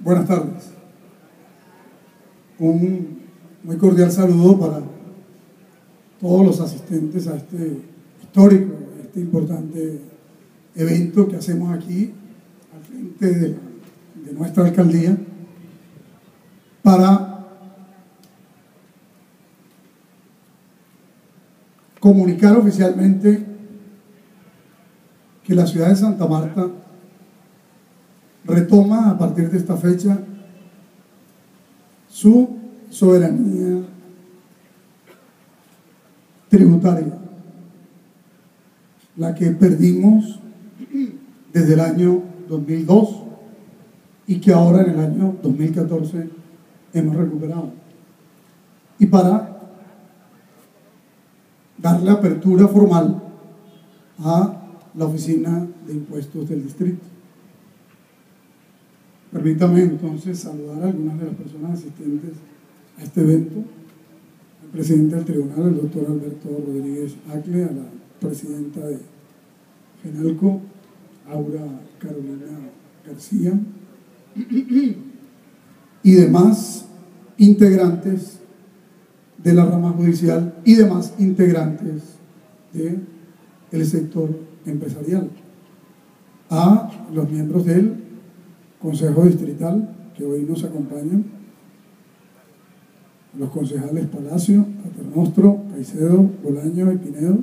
Buenas tardes. Un muy cordial saludo para todos los asistentes a este histórico, este importante evento que hacemos aquí al frente de nuestra alcaldía para comunicar oficialmente que la ciudad de Santa Marta retoma a partir de esta fecha su soberanía tributaria, la que perdimos desde el año 2002 y que ahora en el año 2014 hemos recuperado. Y para darle apertura formal a la Oficina de Impuestos del Distrito. Permítame entonces saludar a algunas de las personas asistentes a este evento: al presidente del tribunal, el doctor Alberto Rodríguez Acle, a la presidenta de FENALCO, Aura Carolina García, y demás integrantes de la rama judicial y demás integrantes del sector empresarial, a los miembros del Consejo Distrital que hoy nos acompañan, los concejales Palacio, Paternostro, Caicedo, Bolaño y Pinedo,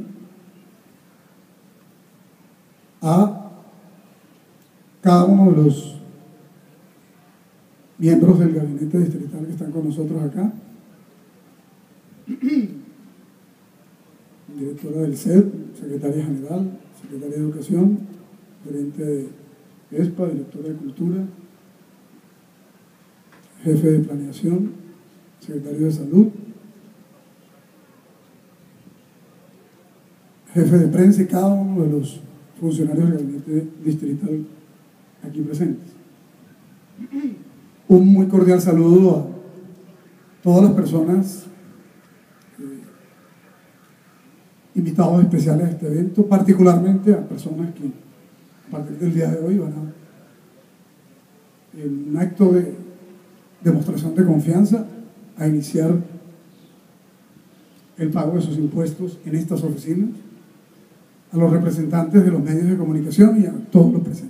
a cada uno de los miembros del gabinete distrital que están con nosotros acá, directora del SED, secretaria general, secretaria de Educación, gerente de ESPA, directora de Cultura, jefe de Planeación, secretario de Salud, jefe de prensa y cada uno de los funcionarios del gabinete distrital aquí presentes. Un muy cordial saludo a todas las personas invitados especiales a este evento, particularmente a personas que a partir del día de hoy van a, en un acto de demostración de confianza, a iniciar el pago de sus impuestos en estas oficinas, a los representantes de los medios de comunicación y a todos los presentes.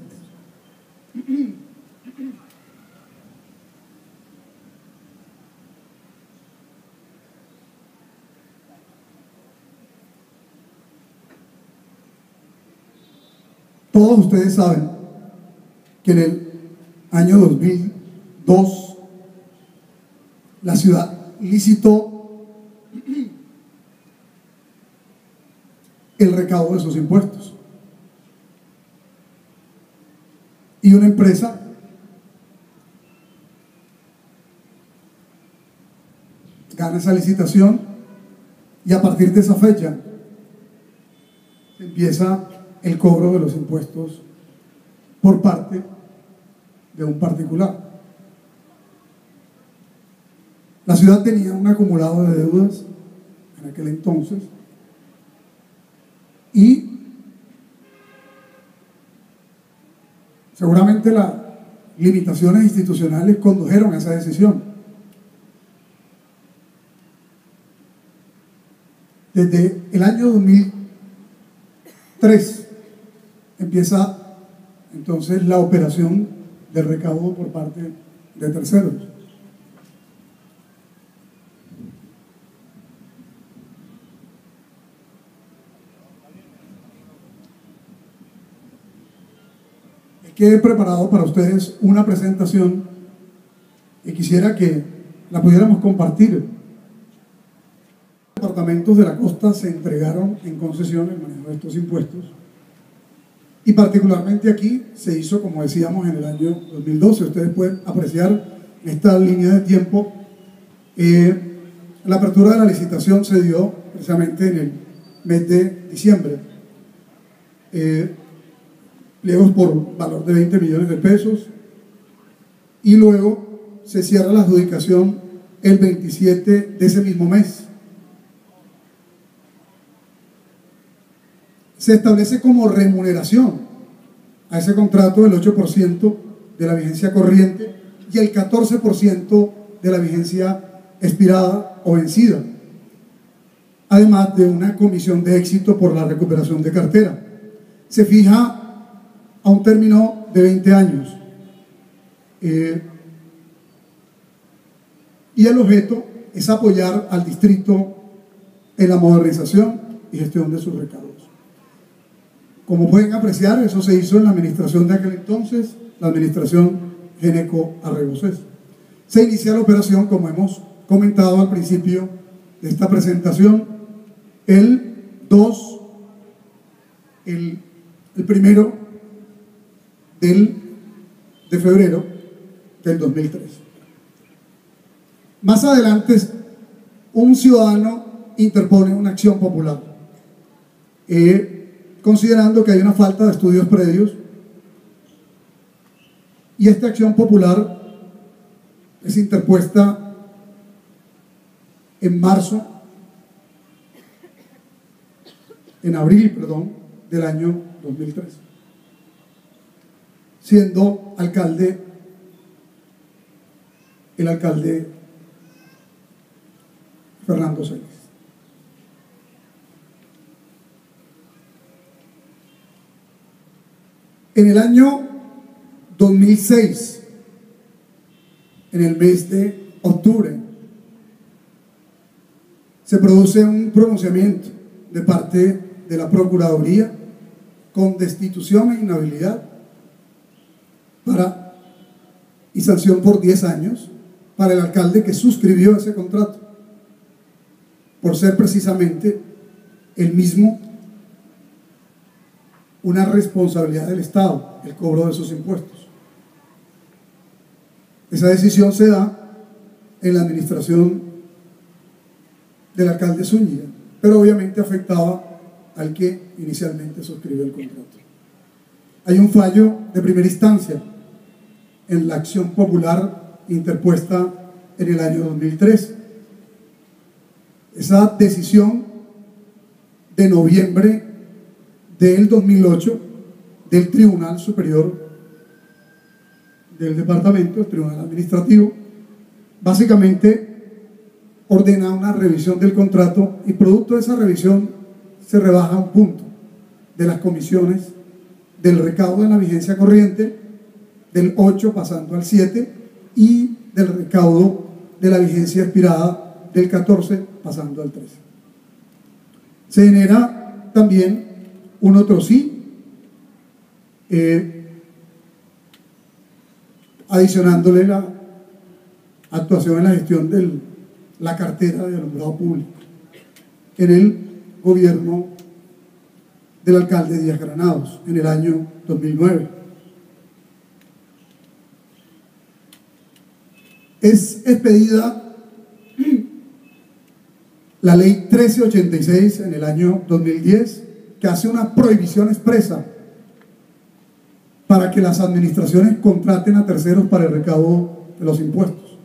Todos ustedes saben que en el año 2002 la ciudad licitó el recaudo de sus impuestos y una empresa gana esa licitación y a partir de esa fecha empieza el cobro de los impuestos por parte de un particular. La ciudad tenía un acumulado de deudas en aquel entonces y seguramente las limitaciones institucionales condujeron a esa decisión. Desde el año 2003 empieza entonces la operación del recaudo por parte de terceros. Que he preparado para ustedes una presentación y quisiera que la pudiéramos compartir. Los departamentos de la costa se entregaron en concesión el manejo de estos impuestos y particularmente aquí se hizo, como decíamos, en el año 2012. Ustedes pueden apreciar en esta línea de tiempo la apertura de la licitación se dio precisamente en el mes de diciembre. Pliegos por valor de 20 millones de pesos y luego se cierra la adjudicación el 27 de ese mismo mes. Se establece como remuneración a ese contrato el 8% de la vigencia corriente y el 14% de la vigencia expirada o vencida, además de una comisión de éxito por la recuperación de cartera. Se fija a un término de 20 años. Y el objeto es apoyar al distrito en la modernización y gestión de sus recaudos. Como pueden apreciar, eso se hizo en la administración de aquel entonces, la administración Geneco Arregocés. Se inicia la operación, como hemos comentado al principio de esta presentación, el 1 de febrero del 2003. Más adelante, un ciudadano interpone una acción popular, considerando que hay una falta de estudios previos, y esta acción popular es interpuesta en abril, del año 2003, siendo el alcalde Fernando Celis. En el año 2006, en el mes de octubre, se produce un pronunciamiento de parte de la Procuraduría con destitución e inhabilidad y sanción por 10 años para el alcalde que suscribió ese contrato, por ser precisamente el mismo una responsabilidad del Estado, el cobro de esos impuestos. Esa decisión se da en la administración del alcalde Zúñiga, pero obviamente afectaba al que inicialmente suscribió el contrato. Hay un fallo de primera instancia en la acción popular interpuesta en el año 2003. Esa decisión de noviembre del 2008 del Tribunal Superior del Departamento, el Tribunal Administrativo, básicamente ordena una revisión del contrato, y producto de esa revisión se rebaja un punto de las comisiones del recaudo en la vigencia corriente, del 8 pasando al 7, y del recaudo de la vigencia expirada del 14 pasando al 13. Se genera también un otro sí, adicionándole la actuación en la gestión de la cartera de alumbrado público en el gobierno del alcalde Díaz Granados en el año 2009. Es expedida la ley 1386 en el año 2010, que hace una prohibición expresa para que las administraciones contraten a terceros para el recaudo de los impuestos.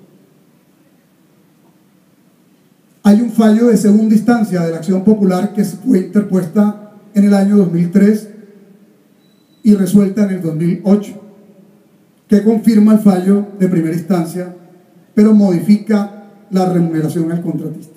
Hay un fallo de segunda instancia de la acción popular que fue interpuesta en el año 2003 y resuelta en el 2008, que confirma el fallo de primera instancia, pero modifica la remuneración al contratista.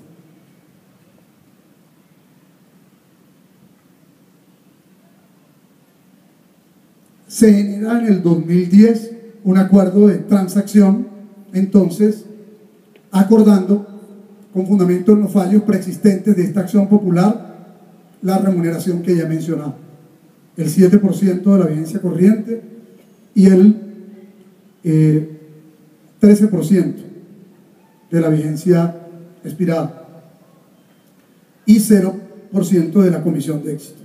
Se genera en el 2010 un acuerdo de transacción, entonces, acordando, con fundamento en los fallos preexistentes de esta acción popular, la remuneración que ya mencionaba, el 7% de la vigencia corriente y el 13% de la vigencia expirada y 0% de la comisión de éxito.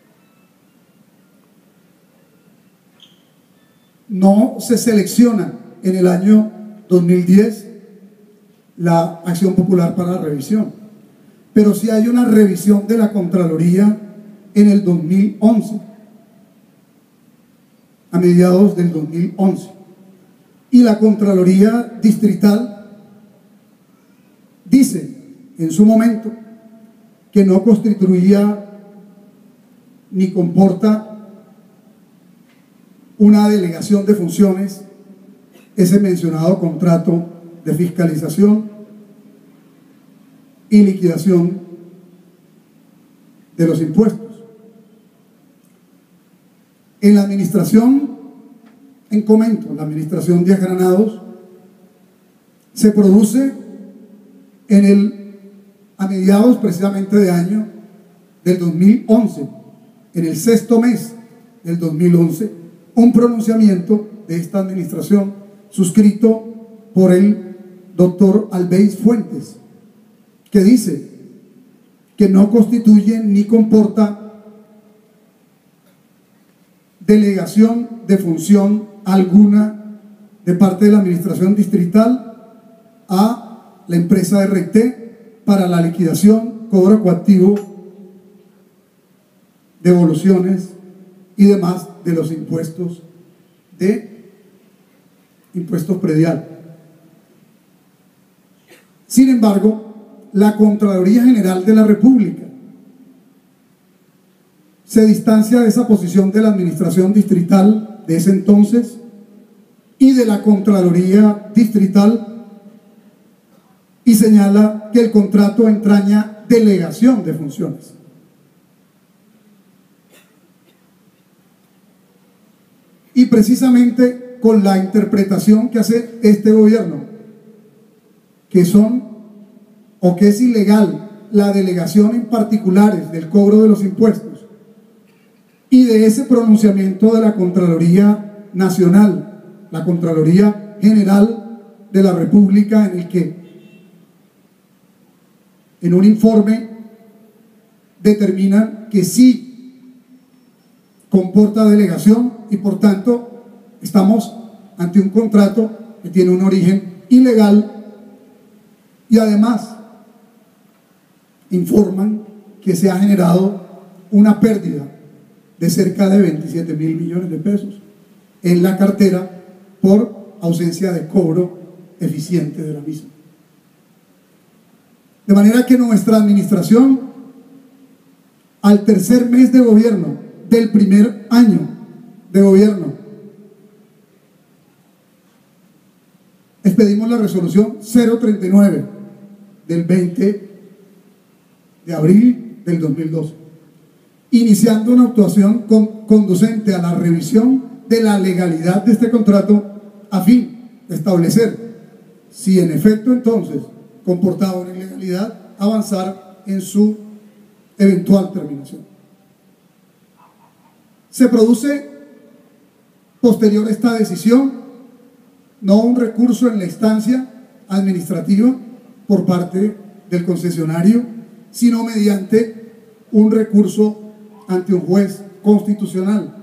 No se selecciona en el año 2010 la acción popular para la revisión, pero sí hay una revisión de la Contraloría en el 2011, a mediados del 2011, y la Contraloría Distrital dice en su momento que no constituía ni comporta una delegación de funciones ese mencionado contrato de fiscalización y liquidación de los impuestos. En la administración, en Comento, la administración Díaz Granados, se produce a mediados precisamente de año del 2011, en el sexto mes del 2011, un pronunciamiento de esta administración suscrito por el doctor Albéiz Fuentes, que dice que no constituye ni comporta delegación de función alguna de parte de la administración distrital a la empresa RT para la liquidación, cobro coactivo, devoluciones y demás de los impuestos predial. Sin embargo, la Contraloría General de la República se distancia de esa posición de la administración distrital de ese entonces y de la Contraloría Distrital y señala que el contrato entraña delegación de funciones. Y precisamente con la interpretación que hace este gobierno, que es ilegal la delegación en particulares del cobro de los impuestos, y de ese pronunciamiento de la Contraloría Nacional, la Contraloría General de la República, en el que en un informe determinan que sí comporta delegación y por tanto estamos ante un contrato que tiene un origen ilegal, y además informan que se ha generado una pérdida de cerca de 27.000 millones de pesos en la cartera por ausencia de cobro eficiente de la misma. De manera que nuestra administración, al tercer mes de gobierno del primer año de gobierno, expedimos la resolución 039 del 20 de abril del 2012, iniciando una actuación conducente a la revisión de la legalidad de este contrato a fin de establecer si en efecto entonces comportaba una ilegalidad, avanzar en su eventual terminación. Se produce posterior a esta decisión no un recurso en la instancia administrativa por parte del concesionario, sino mediante un recurso ante un juez constitucional.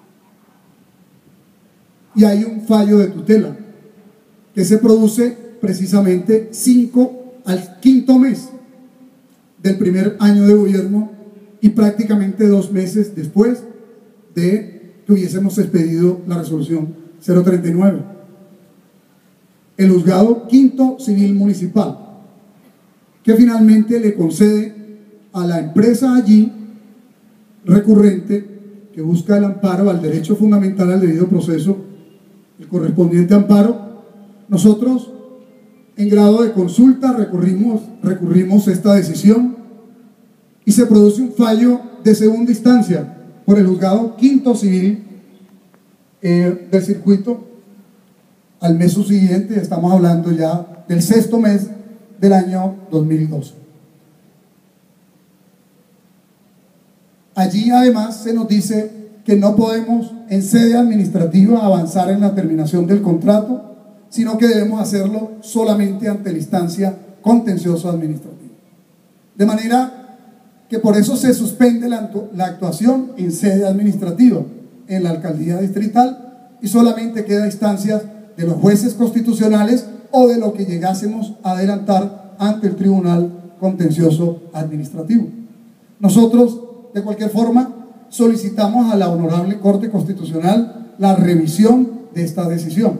Y hay un fallo de tutela que se produce precisamente al quinto mes del primer año de gobierno y prácticamente 2 meses después de que hubiésemos expedido la resolución 039. El juzgado quinto civil municipal, que finalmente le concede a la empresa allí recurrente, que busca el amparo al derecho fundamental al debido proceso, el correspondiente amparo. Nosotros, en grado de consulta, recurrimos esta decisión y se produce un fallo de segunda instancia por el juzgado quinto civil del circuito al mes subsiguiente. Estamos hablando ya del sexto mes del año 2012. Allí además se nos dice que no podemos en sede administrativa avanzar en la terminación del contrato, sino que debemos hacerlo solamente ante la instancia contencioso administrativa. De manera que por eso se suspende la actuación en sede administrativa en la alcaldía distrital y solamente queda instancias de los jueces constitucionales o de lo que llegásemos a adelantar ante el Tribunal Contencioso Administrativo. Nosotros, de cualquier forma, solicitamos a la Honorable Corte Constitucional la revisión de esta decisión.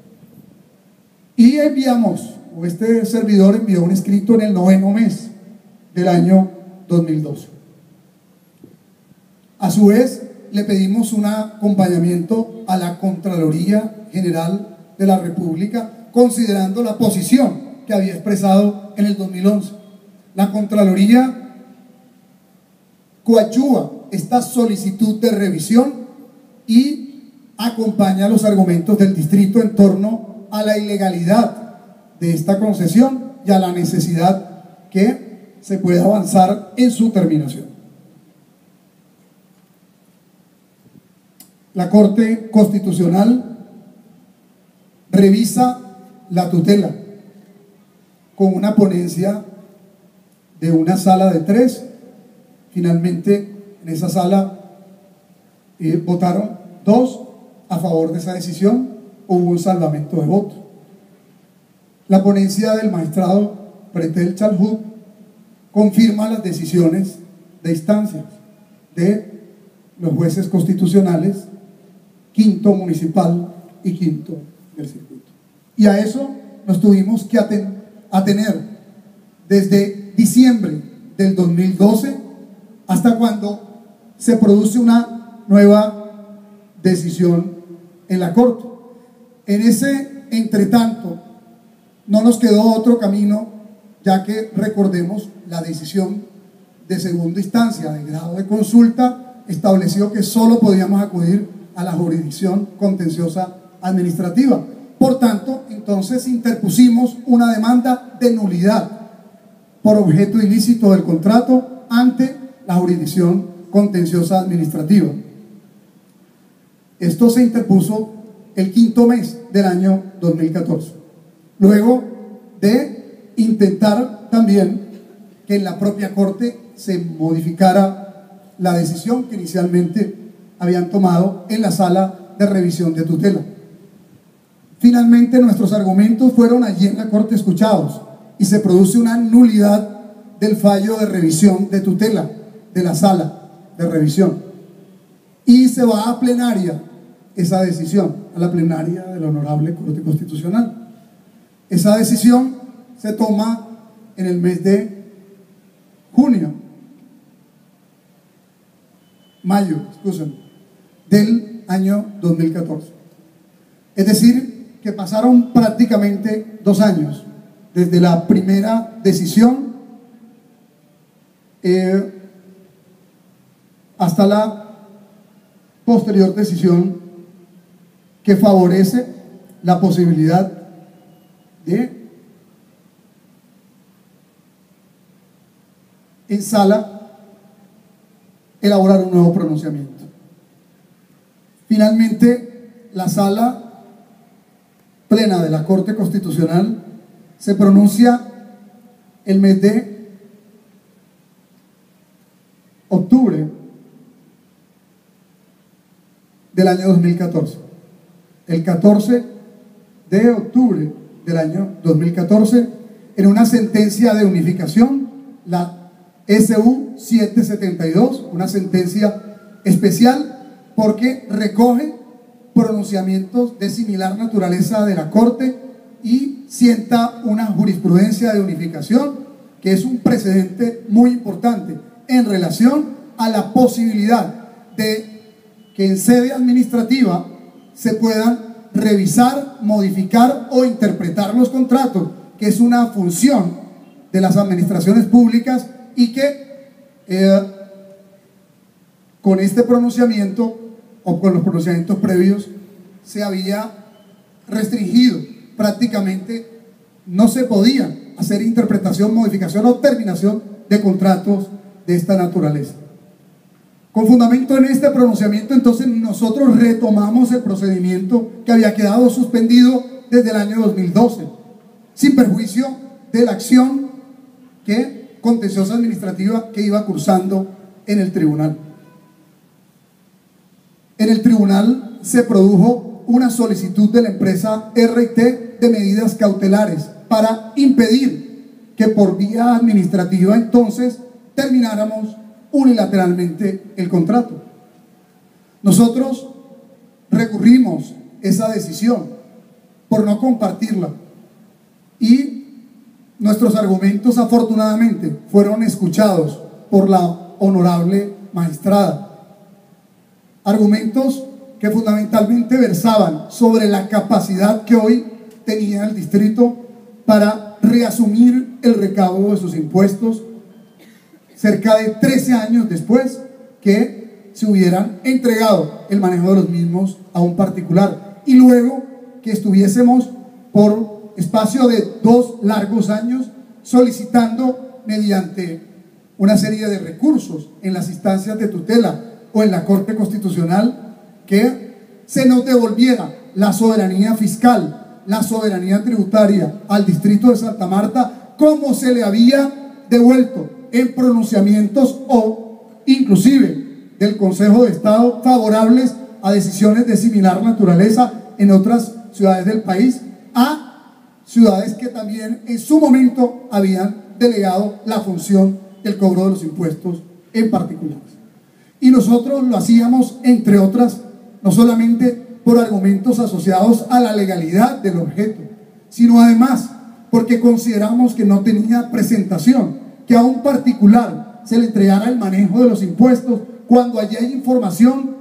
Y este servidor envió un escrito en el 9º mes del año 2012. A su vez, le pedimos un acompañamiento a la Contraloría General de la República, considerando la posición que había expresado en el 2011. La Contraloría coadyuva esta solicitud de revisión y acompaña los argumentos del distrito en torno a la ilegalidad de esta concesión y a la necesidad que se pueda avanzar en su terminación. La Corte Constitucional revisa la tutela con una ponencia de una sala de 3. Finalmente, en esa sala votaron 2 a favor de esa decisión, hubo un salvamento de voto. La ponencia del magistrado Pretel Chalhut confirma las decisiones de instancias de los jueces constitucionales, 5º municipal y 5º del circuito. Y a eso nos tuvimos que atener desde diciembre del 2012 hasta cuando se produce una nueva decisión en la Corte. En ese entretanto no nos quedó otro camino, ya que recordemos la decisión de segunda instancia de grado de consulta estableció que solo podíamos acudir a la jurisdicción contenciosa administrativa. Por tanto, entonces interpusimos una demanda de nulidad por objeto ilícito del contrato ante la jurisdicción contenciosa administrativa. Esto se interpuso el 5º mes del año 2014, luego de intentar también que en la propia Corte se modificara la decisión que inicialmente habían tomado en la sala de revisión de tutela. Finalmente nuestros argumentos fueron allí en la Corte escuchados y se produce una nulidad del fallo de revisión de tutela de la sala de revisión y se va a plenaria esa decisión, a la plenaria de la Honorable Corte Constitucional. Esa decisión se toma en el mes de mayo del año 2014. Es decir, que pasaron prácticamente 2 años desde la primera decisión hasta la posterior decisión que favorece la posibilidad de en sala elaborar un nuevo pronunciamiento. Finalmente, la sala plena de la Corte Constitucional se pronuncia el mes de octubre del año 2014. El 14 de octubre del año 2014, en una sentencia de unificación, la SU 772, una sentencia especial porque recoge pronunciamientos de similar naturaleza de la Corte y sienta una jurisprudencia de unificación que es un precedente muy importante en relación a la posibilidad de que en sede administrativa se puedan revisar, modificar o interpretar los contratos, que es una función de las administraciones públicas y que con este pronunciamiento o con los pronunciamientos previos se había restringido, prácticamente no se podía hacer interpretación, modificación o terminación de contratos de esta naturaleza. Con fundamento en este pronunciamiento, entonces nosotros retomamos el procedimiento que había quedado suspendido desde el año 2012, sin perjuicio de la acción contenciosa administrativa que iba cursando en el tribunal. En el tribunal se produjo una solicitud de la empresa RT de medidas cautelares para impedir que por vía administrativa entonces termináramos unilateralmente el contrato. Nosotros recurrimos esa decisión por no compartirla y nuestros argumentos afortunadamente fueron escuchados por la honorable magistrada. Argumentos que fundamentalmente versaban sobre la capacidad que hoy tenía el distrito para reasumir el recaudo de sus impuestos cerca de 13 años después que se hubieran entregado el manejo de los mismos a un particular, y luego que estuviésemos por espacio de 2 largos años solicitando mediante una serie de recursos en las instancias de tutela o en la Corte Constitucional que se nos devolviera la soberanía fiscal, la soberanía tributaria al distrito de Santa Marta, como se le había devuelto en pronunciamientos o inclusive del Consejo de Estado favorables a decisiones de similar naturaleza en otras ciudades del país, a ciudades que también en su momento habían delegado la función del cobro de los impuestos en particular. Y nosotros lo hacíamos, entre otras, no solamente por argumentos asociados a la legalidad del objeto, sino además porque consideramos que no tenía presentación que a un particular se le entregara el manejo de los impuestos cuando allí hay información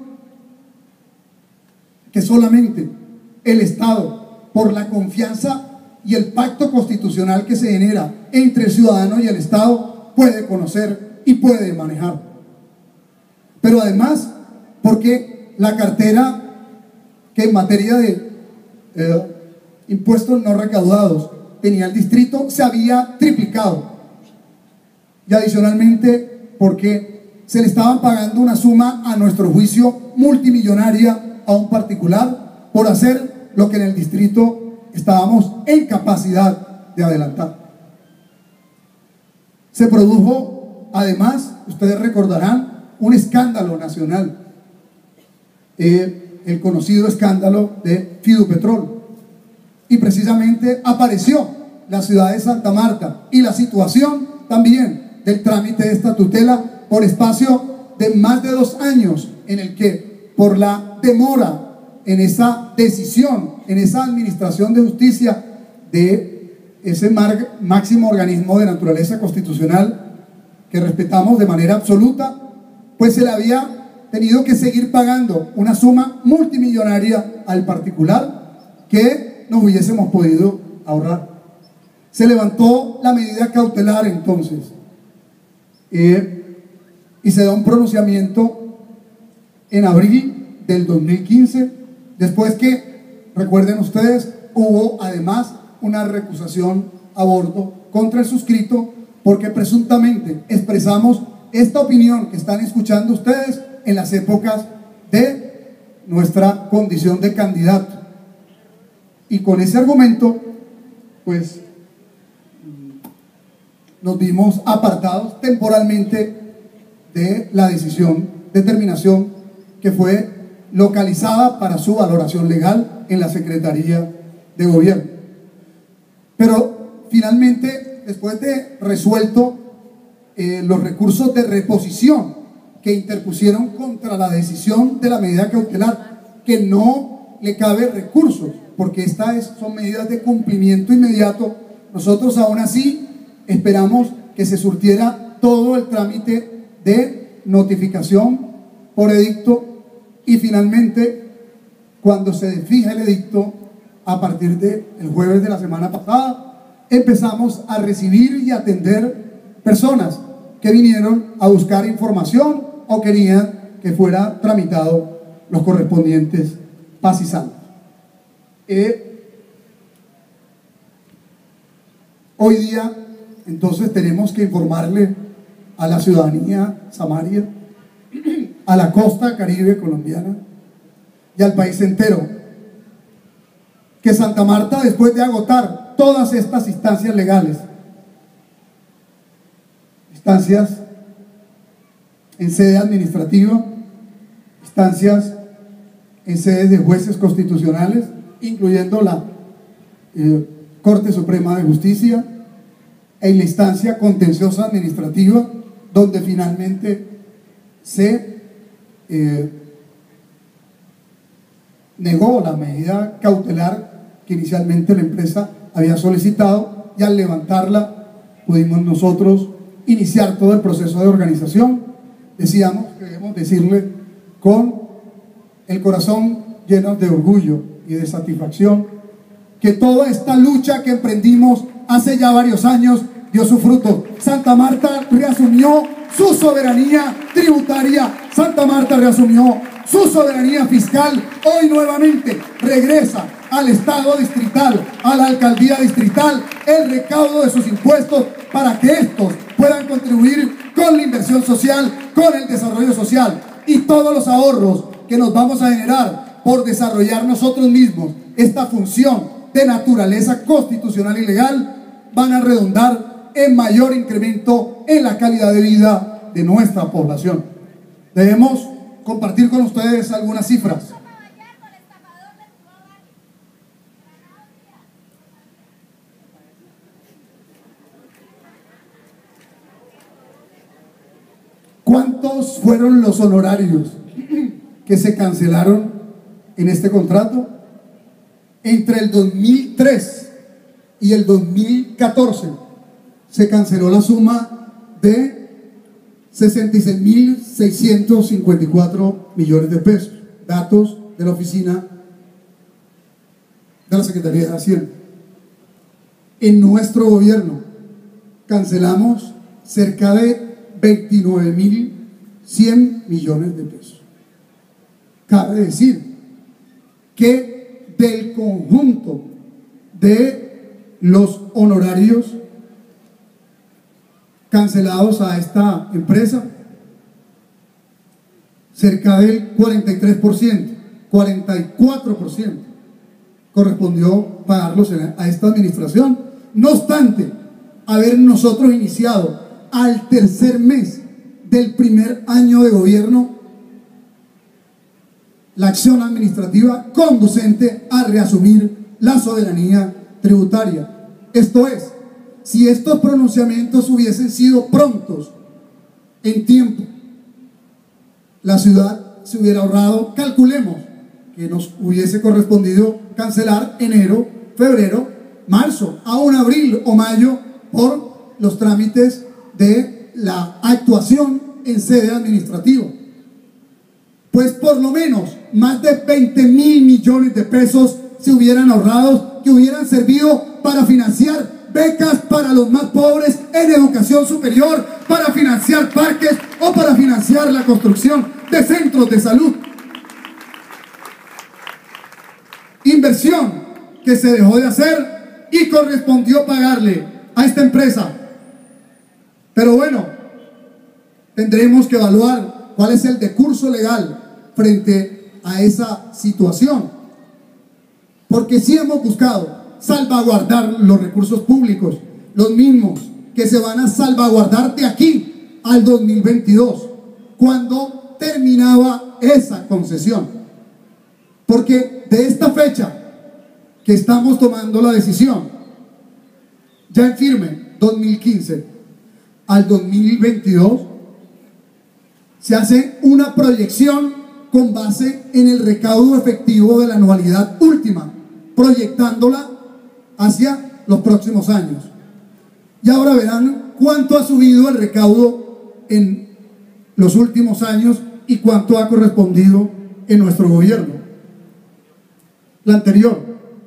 que solamente el Estado, por la confianza y el pacto constitucional que se genera entre el ciudadano y el Estado, puede conocer y puede manejar. Pero además, porque la cartera que en materia de impuestos no recaudados tenía el distrito se había triplicado, y adicionalmente porque se le estaban pagando una suma, a nuestro juicio, multimillonaria a un particular por hacer lo que en el distrito estábamos en capacidad de adelantar. Se produjo, además, ustedes recordarán, un escándalo nacional, el conocido escándalo de Fidupetrol, y precisamente apareció la ciudad de Santa Marta y la situación también del trámite de esta tutela por espacio de más de 2 años, en el que por la demora en esa decisión, en esa administración de justicia de ese máximo organismo de naturaleza constitucional que respetamos de manera absoluta, pues se le había tenido que seguir pagando una suma multimillonaria al particular que nos hubiésemos podido ahorrar. Se levantó la medida cautelar entonces y se da un pronunciamiento en abril del 2015, después que, recuerden ustedes, hubo además una recusación a bordo contra el suscrito porque presuntamente expresamos esta opinión que están escuchando ustedes en las épocas de nuestra condición de candidato. Y con ese argumento, pues, nos vimos apartados temporalmente de la determinación que fue localizada para su valoración legal en la Secretaría de Gobierno. Pero finalmente, después de resuelto los recursos de reposición que interpusieron contra la decisión de la medida cautelar, que no le cabe recursos, porque son medidas de cumplimiento inmediato, nosotros aún así esperamos que se surtiera todo el trámite de notificación por edicto, y finalmente, cuando se fija el edicto, a partir del jueves de la semana pasada, empezamos a recibir y atender personas que vinieron a buscar información o querían que fuera tramitado los correspondientes paz y salvo. Hoy día, entonces, tenemos que informarle a la ciudadanía samaria, a la costa caribe colombiana y al país entero, que Santa Marta, después de agotar todas estas instancias legales, instancias en sede administrativa, instancias en sedes de jueces constitucionales, incluyendo la Corte Suprema de Justicia, en la instancia contenciosa administrativa, donde finalmente se negó la medida cautelar que inicialmente la empresa había solicitado, y al levantarla pudimos nosotros iniciar todo el proceso de organización. Decíamos que debemos decirle con el corazón lleno de orgullo y de satisfacción que toda esta lucha que emprendimos hace ya varios años dio su fruto. Santa Marta reasumió su soberanía tributaria, Santa Marta reasumió su soberanía fiscal. Hoy nuevamente regresa al Estado distrital, a la alcaldía distrital, el recaudo de sus impuestos para que estos puedan contribuir con la inversión social, con el desarrollo social, y todos los ahorros que nos vamos a generar por desarrollar nosotros mismos esta función de naturaleza constitucional y legal van a redundar en mayor incremento en la calidad de vida de nuestra población. Debemos compartir con ustedes algunas cifras. ¿Cuántos fueron los honorarios que se cancelaron en este contrato? Entre el 2003 y el 2014 se canceló la suma de 66.654 millones de pesos. Datos de la oficina de la Secretaría de Hacienda. En nuestro gobierno cancelamos cerca de 29.100 millones de pesos. Cabe decir que del conjunto de los honorarios cancelados a esta empresa, cerca del 43%, 44% correspondió pagarlos a esta administración. No obstante, haber nosotros iniciado al tercer mes del primer año de gobierno la acción administrativa conducente a reasumir la soberanía tributaria. Esto es, si estos pronunciamientos hubiesen sido prontos, en tiempo, la ciudad se hubiera ahorrado, calculemos, que nos hubiese correspondido cancelar enero, febrero, marzo, aún abril o mayo por los trámites de la actuación en sede administrativa. Pues por lo menos más de 20.000 millones de pesos se hubieran ahorrado, que hubieran servido para financiar becas para los más pobres en educación superior, para financiar parques o para financiar la construcción de centros de salud. Inversión que se dejó de hacer y correspondió pagarle a esta empresa. Pero bueno, tendremos que evaluar cuál es el decurso legal frente a esa situación, porque sí hemos buscado salvaguardar los recursos públicos, los mismos que se van a salvaguardar de aquí al 2022, cuando terminaba esa concesión. Porque de esta fecha que estamos tomando la decisión, ya en firme, 2015 al 2022, se hace una proyección con base en el recaudo efectivo de la anualidad última, proyectándola hacia los próximos años. Y ahora verán cuánto ha subido el recaudo en los últimos años y cuánto ha correspondido en nuestro gobierno. La anterior.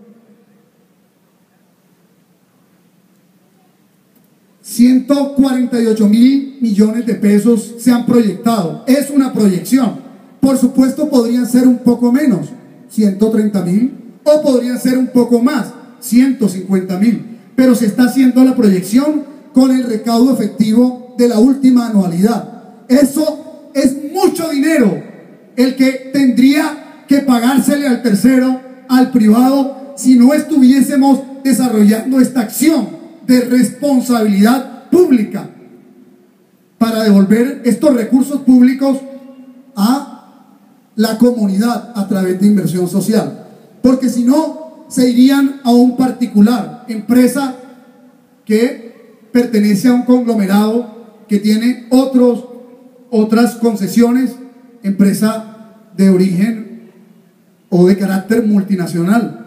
148.000 millones de pesos se han proyectado. Es una proyección. Por supuesto podrían ser un poco menos, 130.000, o podrían ser un poco más, 150.000, pero se está haciendo la proyección con el recaudo efectivo de la última anualidad. Eso es mucho dinero, el que tendría que pagársele al tercero, al privado, si no estuviésemos desarrollando esta acción de responsabilidad pública para devolver estos recursos públicos a la comunidad a través de inversión social, porque si no se irían a un particular, empresa que pertenece a un conglomerado que tiene otras concesiones, empresa de origen o de carácter multinacional.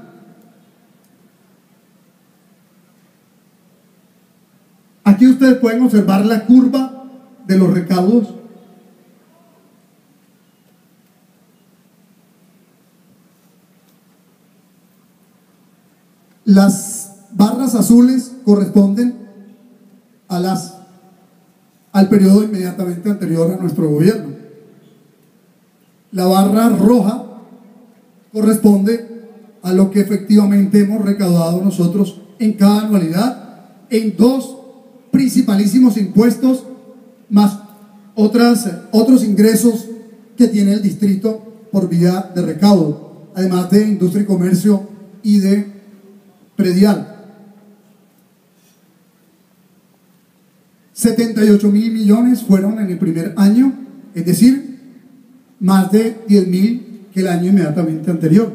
Aquí ustedes pueden observar la curva de los recaudos. Las barras azules corresponden al periodo inmediatamente anterior a nuestro gobierno. La barra roja corresponde a lo que efectivamente hemos recaudado nosotros en cada anualidad, en dos principalísimos impuestos, más otros ingresos que tiene el distrito por vía de recaudo, además de industria y comercio y de predial. 78.000 millones fueron en el primer año, es decir, más de 10.000 que el año inmediatamente anterior.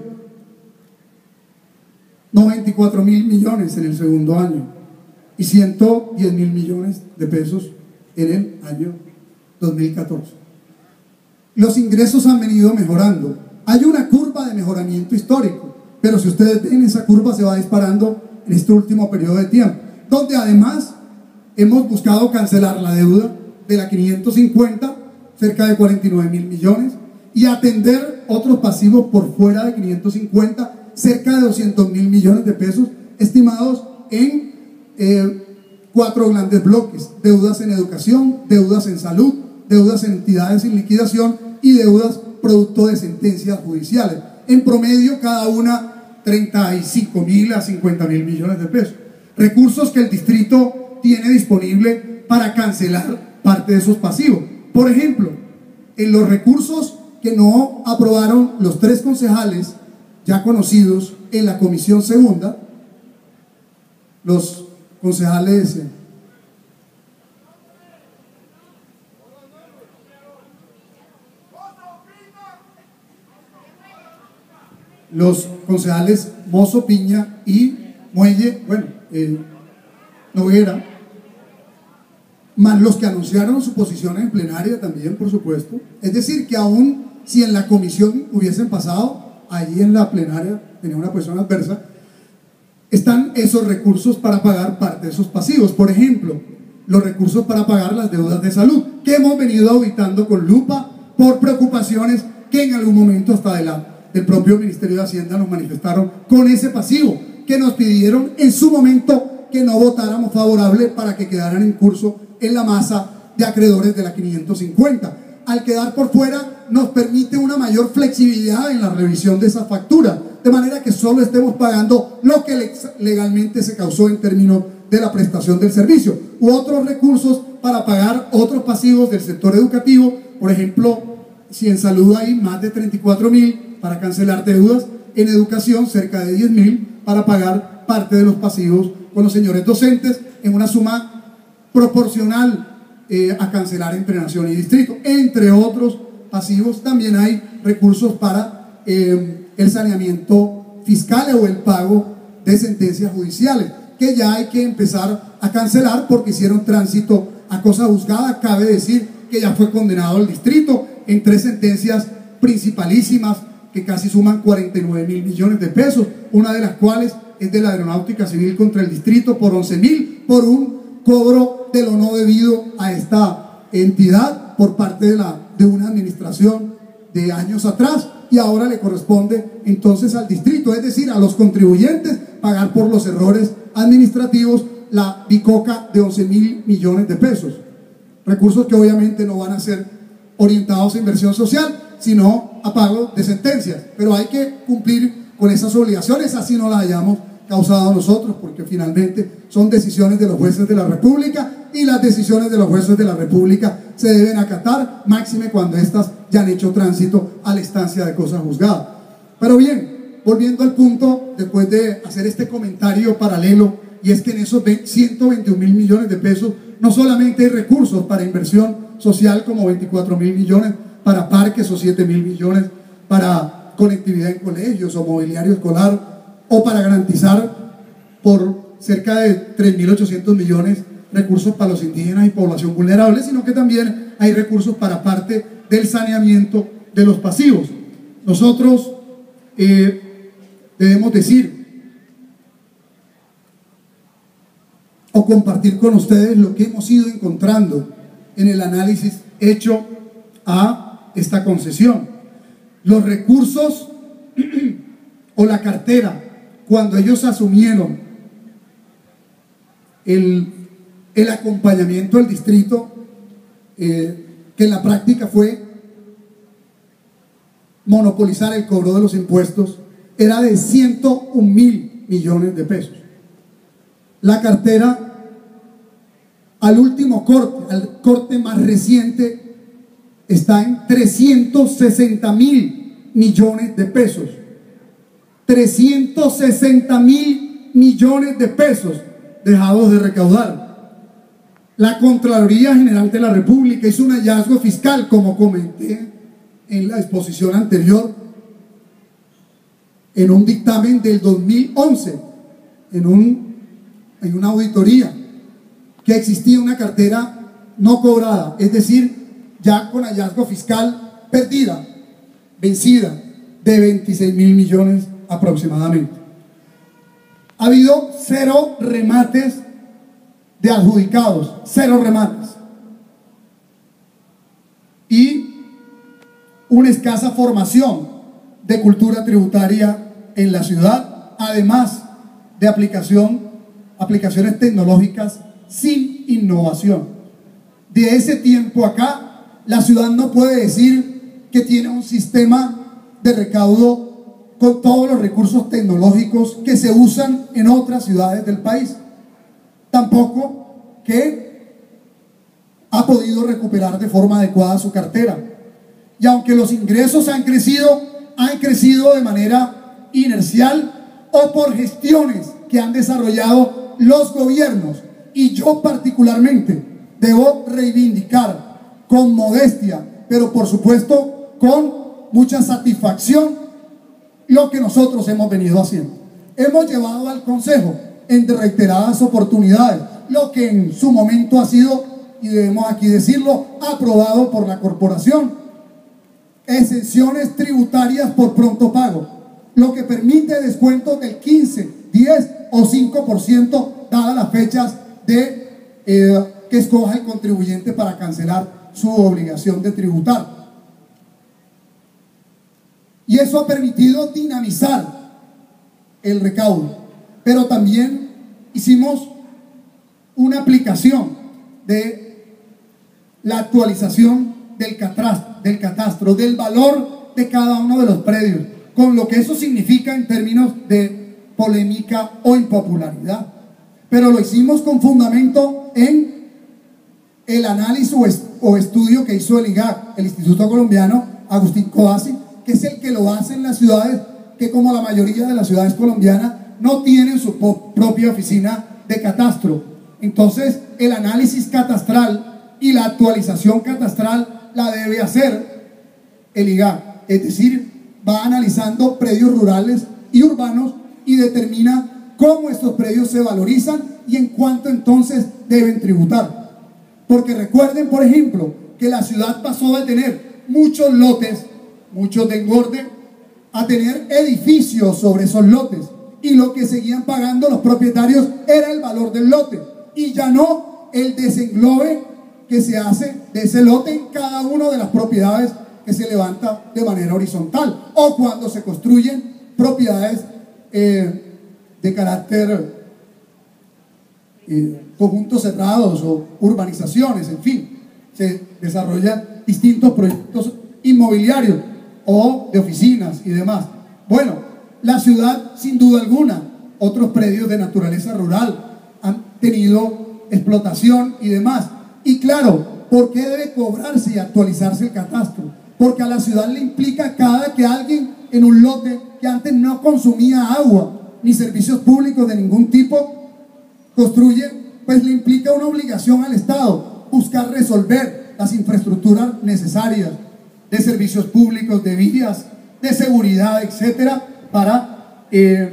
94.000 millones en el segundo año y 110.000 millones de pesos en el año 2014. Los ingresos han venido mejorando. Hay una curva de mejoramiento histórico, pero si ustedes ven, esa curva se va disparando en este último periodo de tiempo, donde además hemos buscado cancelar la deuda de la 550, cerca de 49.000 millones, y atender otros pasivos por fuera de 550, cerca de 200.000 millones de pesos, estimados en 4 grandes bloques: deudas en educación, deudas en salud, deudas en entidades sin liquidación y deudas producto de sentencias judiciales. En promedio, cada una 35.000 a 50.000 millones de pesos. Recursos que el distrito tiene disponible para cancelar parte de esos pasivos. Por ejemplo, en los recursos que no aprobaron los 3 concejales ya conocidos en la comisión segunda, los concejales Mozo, Piña y Muelle, Noguera, más los que anunciaron su posición en plenaria también, por supuesto. Es decir, que aún si en la comisión hubiesen pasado, allí en la plenaria tenía una posición adversa, están esos recursos para pagar parte de esos pasivos. Por ejemplo, los recursos para pagar las deudas de salud, que hemos venido auditando con lupa por preocupaciones que en algún momento hasta del propio Ministerio de Hacienda nos manifestaron con ese pasivo, que nos pidieron en su momento que no votáramos favorable para que quedaran en curso en la masa de acreedores de la 550. Al quedar por fuera, nos permite una mayor flexibilidad en la revisión de esa factura, de manera que solo estemos pagando lo que legalmente se causó en términos de la prestación del servicio, u otros recursos para pagar otros pasivos del sector educativo. Por ejemplo, si en salud hay más de 34.000 para cancelar deudas, en educación cerca de 10.000 para pagar parte de los pasivos con los señores docentes en una suma proporcional a cancelar entre nación y distrito. Entre otros pasivos, también hay recursos para el saneamiento fiscal o el pago de sentencias judiciales, que ya hay que empezar a cancelar porque hicieron tránsito a cosa juzgada. Cabe decir que ya fue condenado el distrito en 3 sentencias principalísimas que casi suman 49.000 millones de pesos, una de las cuales es de la Aeronáutica Civil contra el distrito por 11.000 por un cobro de lo no debido a esta entidad por parte de una administración de años atrás, y ahora le corresponde entonces al distrito, es decir, a los contribuyentes, pagar por los errores administrativos la bicoca de 11.000 millones de pesos. Recursos que obviamente no van a ser orientados a inversión social, sino a pago de sentencias, pero hay que cumplir con esas obligaciones, así no las hayamos causado nosotros, porque finalmente son decisiones de los jueces de la República, y las decisiones de los jueces de la República se deben acatar, máxime cuando éstas ya han hecho tránsito a la instancia de cosa juzgada. Pero bien, volviendo al punto, después de hacer este comentario paralelo, y es que en esos 121.000 millones de pesos no solamente hay recursos para inversión social como 24.000 millones para parques, o 7.000 millones para conectividad en colegios o mobiliario escolar, o para garantizar por cerca de 3.800 millones recursos para los indígenas y población vulnerable, sino que también hay recursos para parte del saneamiento de los pasivos. Nosotros debemos decir o compartir con ustedes lo que hemos ido encontrando en el análisis hecho a esta concesión. Los recursos o la cartera cuando ellos asumieron el acompañamiento del distrito, que en la práctica fue monopolizar el cobro de los impuestos, era de 101.000 millones de pesos. La cartera, al último corte, al corte más reciente, está en 360.000 millones de pesos. 360.000 millones de pesos dejados de recaudar. La Contraloría General de la República hizo un hallazgo fiscal, como comenté en la exposición anterior, en un dictamen del 2011, en una auditoría, que existía una cartera no cobrada, es decir, ya con hallazgo fiscal perdida, vencida, de 26.000 millones aproximadamente. Ha habido 0 remates de adjudicados, 0 remates, y una escasa formación de cultura tributaria en la ciudad, además de aplicaciones tecnológicas sin innovación. De ese tiempo acá, la ciudad no puede decir que tiene un sistema de recaudo con todos los recursos tecnológicos que se usan en otras ciudades del país. Tampoco que ha podido recuperar de forma adecuada su cartera. Y aunque los ingresos han crecido de manera inercial o por gestiones que han desarrollado los gobiernos, y yo particularmente debo reivindicar con modestia, pero por supuesto con mucha satisfacción, lo que nosotros hemos venido haciendo. Hemos llevado al Consejo en reiteradas oportunidades lo que en su momento ha sido, y debemos aquí decirlo, aprobado por la corporación: exenciones tributarias por pronto pago, lo que permite descuentos del 15, 10 o 5% dadas las fechas que escoja el contribuyente para cancelar su obligación de tributar. Y eso ha permitido dinamizar el recaudo. Pero también hicimos una aplicación de la actualización del catastro, del valor de cada uno de los predios, con lo que eso significa en términos de polémica o impopularidad. Pero lo hicimos con fundamento en el análisis o estudio que hizo el IGAC, el Instituto Colombiano Agustín Codazzi, que es el que lo hace en las ciudades que, como la mayoría de las ciudades colombianas, no tienen su propia oficina de catastro. Entonces, el análisis catastral y la actualización catastral la debe hacer el IGAC, es decir, va analizando predios rurales y urbanos y determina cómo estos predios se valorizan y en cuánto entonces deben tributar. Porque recuerden, por ejemplo, que la ciudad pasó de tener muchos lotes, muchos de engorde, a tener edificios sobre esos lotes, y lo que seguían pagando los propietarios era el valor del lote, y ya no el desenglobe que se hace de ese lote en cada una de las propiedades que se levanta de manera horizontal, o cuando se construyen propiedades de carácter conjuntos cerrados o urbanizaciones, en fin, se desarrollan distintos proyectos inmobiliarios o de oficinas y demás. Bueno, la ciudad, sin duda alguna, otros predios de naturaleza rural han tenido explotación y demás. Y claro, ¿por qué debe cobrarse y actualizarse el catastro? Porque a la ciudad le implica cada que alguien en un lote que antes no consumía agua ni servicios públicos de ningún tipo construye, pues le implica una obligación al Estado buscar resolver las infraestructuras necesarias de servicios públicos, de vías, de seguridad, etcétera, para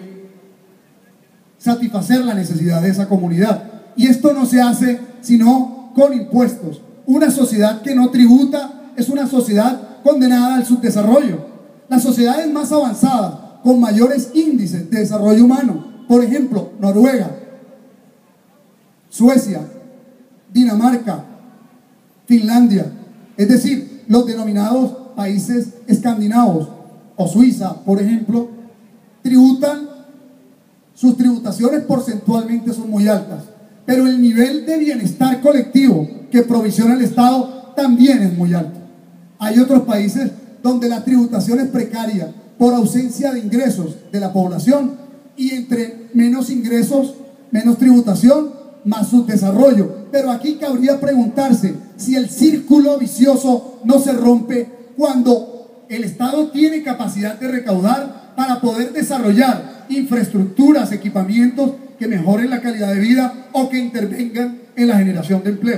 satisfacer la necesidad de esa comunidad. Y esto no se hace sino con impuestos. Una sociedad que no tributa es una sociedad condenada al subdesarrollo. Las sociedades más avanzadas, con mayores índices de desarrollo humano, por ejemplo, Noruega, Suecia, Dinamarca, Finlandia, es decir, los denominados países escandinavos, o Suiza, por ejemplo, tributan sus tributaciones porcentualmente son muy altas, pero el nivel de bienestar colectivo que provisiona el Estado también es muy alto. Hay otros países donde la tributación es precaria por ausencia de ingresos de la población, y entre menos ingresos, menos tributación, más subdesarrollo. Pero aquí cabría preguntarse si el círculo vicioso no se rompe cuando el Estado tiene capacidad de recaudar para poder desarrollar infraestructuras, equipamientos que mejoren la calidad de vida o que intervengan en la generación de empleo.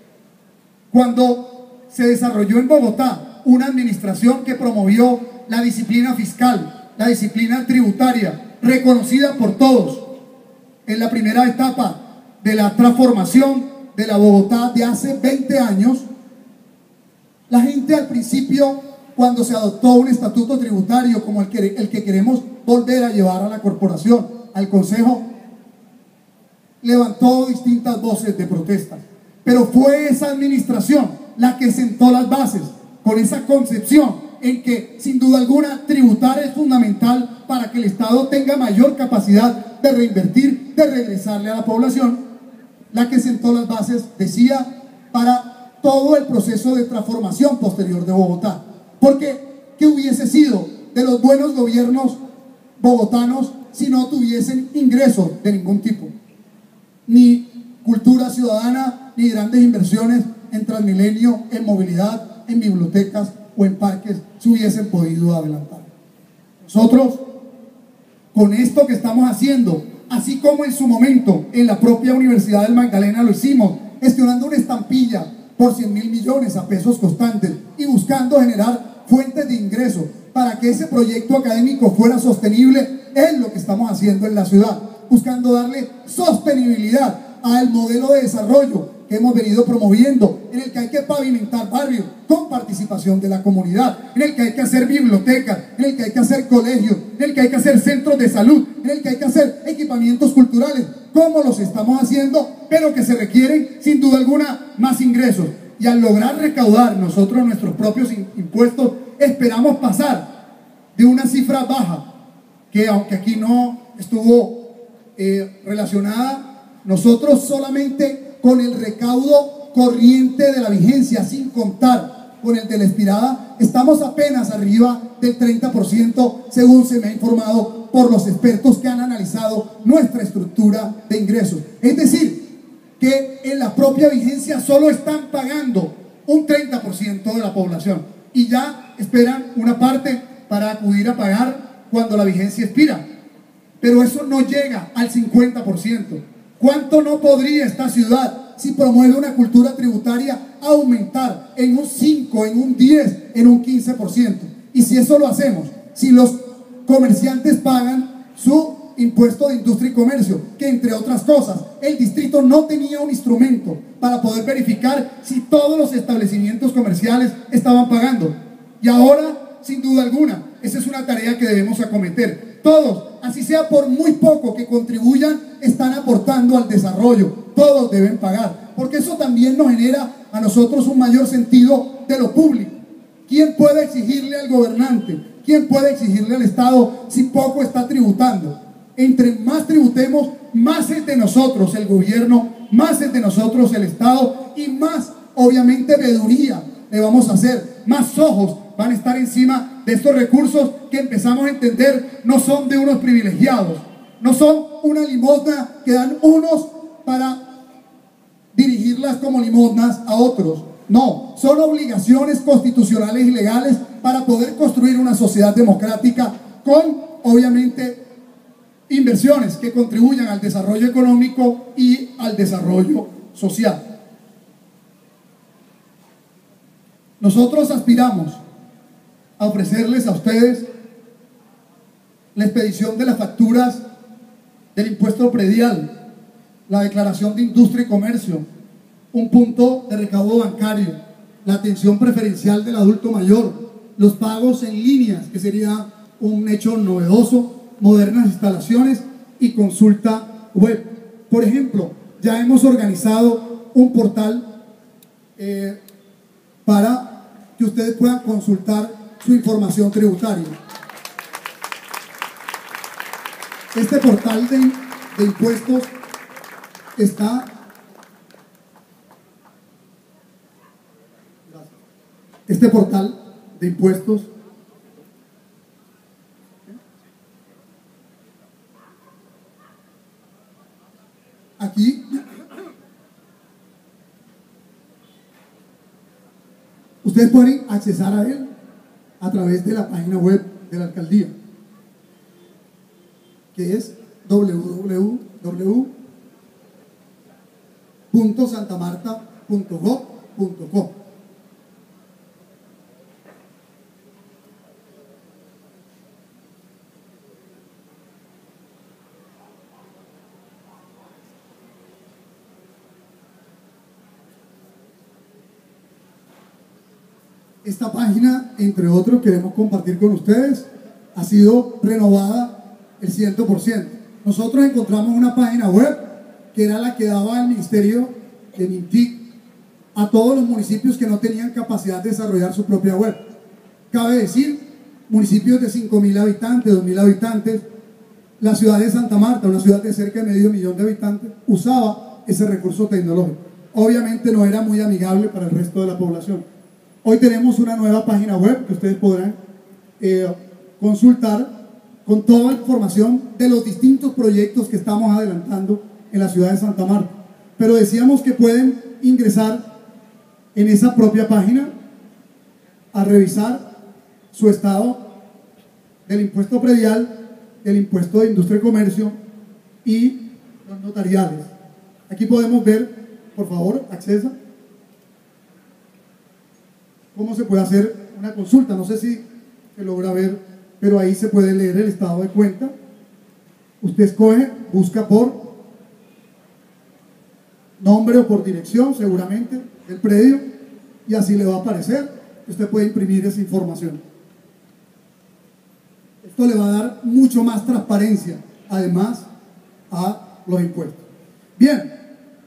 Cuando se desarrolló en Bogotá una administración que promovió la disciplina fiscal, la disciplina tributaria, reconocida por todos en la primera etapa de la transformación de la Bogotá de hace 20 años, la gente al principio, cuando se adoptó un estatuto tributario como el que queremos volver a llevar a la corporación, al Consejo, levantó distintas voces de protesta. Pero fue esa administración la que sentó las bases con esa concepción en que, sin duda alguna, tributar es fundamental para que el Estado tenga mayor capacidad de reinvertir, de regresarle a la población. La que sentó las bases, decía, para todo el proceso de transformación posterior de Bogotá. Porque, ¿qué hubiese sido de los buenos gobiernos bogotanos si no tuviesen ingresos de ningún tipo? Ni cultura ciudadana, ni grandes inversiones en Transmilenio, en movilidad, en bibliotecas o en parques se hubiesen podido adelantar. Nosotros, con esto que estamos haciendo, así como en su momento en la propia Universidad del Magdalena lo hicimos, gestionando una estampilla por 100.000 millones a pesos constantes y buscando generar fuentes de ingresos para que ese proyecto académico fuera sostenible, es lo que estamos haciendo en la ciudad, buscando darle sostenibilidad al modelo de desarrollo que hemos venido promoviendo, en el que hay que pavimentar barrios con participación de la comunidad, en el que hay que hacer bibliotecas, en el que hay que hacer colegios, en el que hay que hacer centros de salud, en el que hay que hacer equipamientos culturales, como los estamos haciendo, pero que se requieren sin duda alguna más ingresos. Y al lograr recaudar nosotros nuestros propios impuestos, esperamos pasar de una cifra baja, que aunque aquí no estuvo relacionada, nosotros solamente con el recaudo corriente de la vigencia, sin contar con el de la expirada, estamos apenas arriba del 30%, según se me ha informado por los expertos que han analizado nuestra estructura de ingresos. Es decir, que en la propia vigencia solo están pagando un 30% de la población y ya esperan una parte para acudir a pagar cuando la vigencia expira. Pero eso no llega al 50%. ¿Cuánto no podría esta ciudad, si promueve una cultura tributaria, aumentar en un 5, en un 10, en un 15%? Y si eso lo hacemos, si los comerciantes pagan su impuesto de industria y comercio, que entre otras cosas, el distrito no tenía un instrumento para poder verificar si todos los establecimientos comerciales estaban pagando. Y ahora, sin duda alguna, esa es una tarea que debemos acometer. Todos, así sea por muy poco que contribuyan, están aportando al desarrollo. Todos deben pagar, porque eso también nos genera a nosotros un mayor sentido de lo público. ¿Quién puede exigirle al gobernante? ¿Quién puede exigirle al Estado si poco está tributando? Entre más tributemos, más es de nosotros el gobierno, más es de nosotros el Estado y más, obviamente, veeduría le vamos a hacer. Más ojos van a estar encima de estos recursos que empezamos a entender no son de unos privilegiados, no son una limosna que dan unos para dirigirlas como limosnas a otros. No, son obligaciones constitucionales y legales para poder construir una sociedad democrática con, obviamente, inversiones que contribuyan al desarrollo económico y al desarrollo social. Nosotros aspiramos a ofrecerles a ustedes la expedición de las facturas del impuesto predial, la declaración de industria y comercio, un punto de recaudo bancario, la atención preferencial del adulto mayor, los pagos en líneas, que sería un hecho novedoso, modernas instalaciones y consulta web. Por ejemplo, ya hemos organizado un portal para que ustedes puedan consultar su información tributaria. Este portal de impuestos está... Este portal de impuestos aquí ustedes pueden accesar a él a través de la página web de la alcaldía, que es www.santamarta.gov.co. Esta página, entre otros, queremos compartir con ustedes, ha sido renovada el 100%. Nosotros encontramos una página web que era la que daba el Ministerio de Mintic a todos los municipios que no tenían capacidad de desarrollar su propia web. Cabe decir, municipios de 5.000 habitantes, 2.000 habitantes, la ciudad de Santa Marta, una ciudad de cerca de 500.000 de habitantes, usaba ese recurso tecnológico. Obviamente no era muy amigable para el resto de la población. Hoy tenemos una nueva página web que ustedes podrán consultar con toda la información de los distintos proyectos que estamos adelantando en la ciudad de Santa Marta. Pero decíamos que pueden ingresar en esa propia página a revisar su estado del impuesto predial, del impuesto de industria y comercio y los notariales. Aquí podemos ver, por favor, accesa, cómo se puede hacer una consulta. No sé si se logra ver, pero ahí se puede leer el estado de cuenta. Usted escoge, busca por nombre o por dirección, seguramente, del predio, y así le va a aparecer. Usted puede imprimir esa información. Esto le va a dar mucho más transparencia, además, a los impuestos. Bien.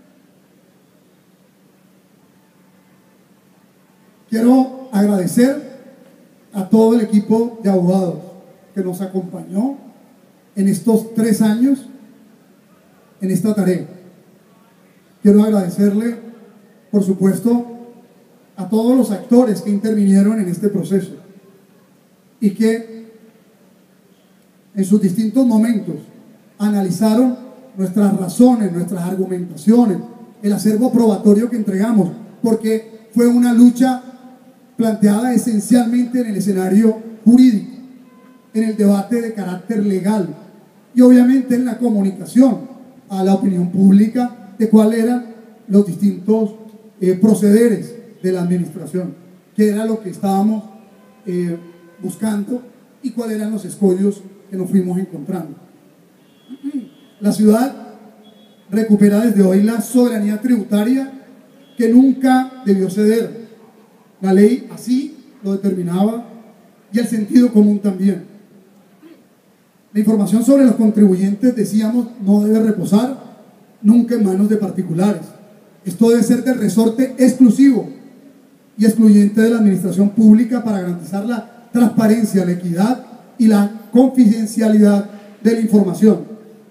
Quiero agradecer a todo el equipo de abogados que nos acompañó en estos 3 años en esta tarea. Quiero agradecerle, por supuesto, a todos los actores que intervinieron en este proceso y que en sus distintos momentos analizaron nuestras razones, nuestras argumentaciones, el acervo probatorio que entregamos, porque fue una lucha planteada esencialmente en el escenario jurídico, en el debate de carácter legal y obviamente en la comunicación a la opinión pública de cuáles eran los distintos procederes de la administración, qué era lo que estábamos buscando y cuáles eran los escollos que nos fuimos encontrando. La ciudad recupera desde hoy la soberanía tributaria que nunca debió ceder. La ley así lo determinaba y el sentido común también. La información sobre los contribuyentes, decíamos, no debe reposar nunca en manos de particulares. Esto debe ser del resorte exclusivo y excluyente de la administración pública para garantizar la transparencia, la equidad y la confidencialidad de la información.